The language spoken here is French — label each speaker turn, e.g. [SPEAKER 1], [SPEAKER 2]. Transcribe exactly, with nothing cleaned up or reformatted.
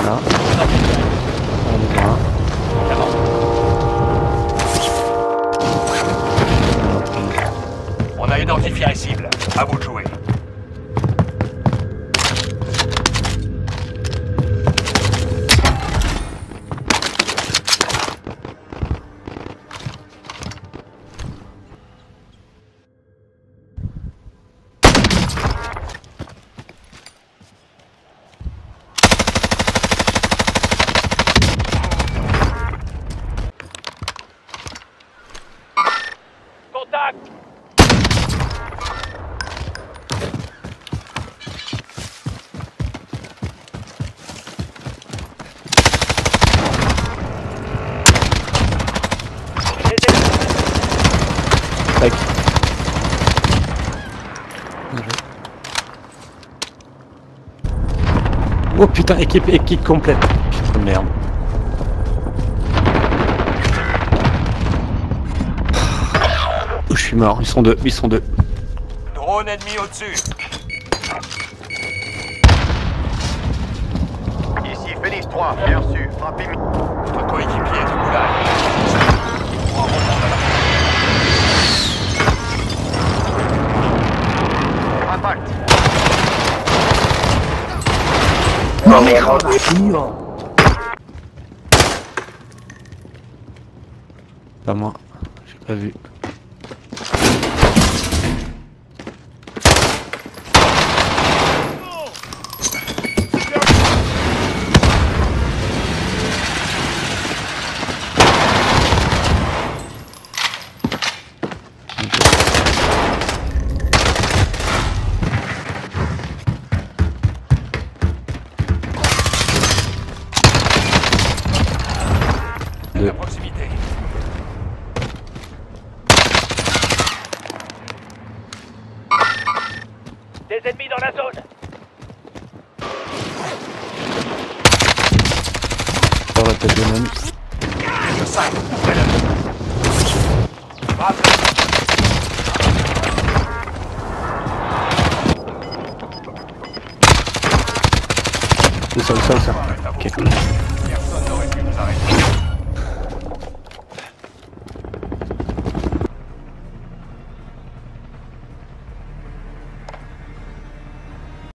[SPEAKER 1] Là. On est bien.
[SPEAKER 2] On a identifié les cibles. À vous de jouer. Contact!
[SPEAKER 1] Tac. Oh putain, équipe, équipe complète. Putain de merde. Oh, je suis mort, ils sont deux, ils sont deux.
[SPEAKER 2] Drone ennemi au-dessus.
[SPEAKER 3] Ici Phoenix trois, bien reçu. Rapidement.
[SPEAKER 2] Votre coéquipier est au goulag. Il faut reprendre à la
[SPEAKER 3] Impact.
[SPEAKER 4] Non mais gros,
[SPEAKER 1] Pas moi, j'ai pas vu.
[SPEAKER 2] à proximité. Des ennemis dans la zone.
[SPEAKER 1] Sur la tête de l'ennemi.
[SPEAKER 2] Le cinq, ouvrez-le. Bravo.
[SPEAKER 1] C'est ça, ça, ça. Ok.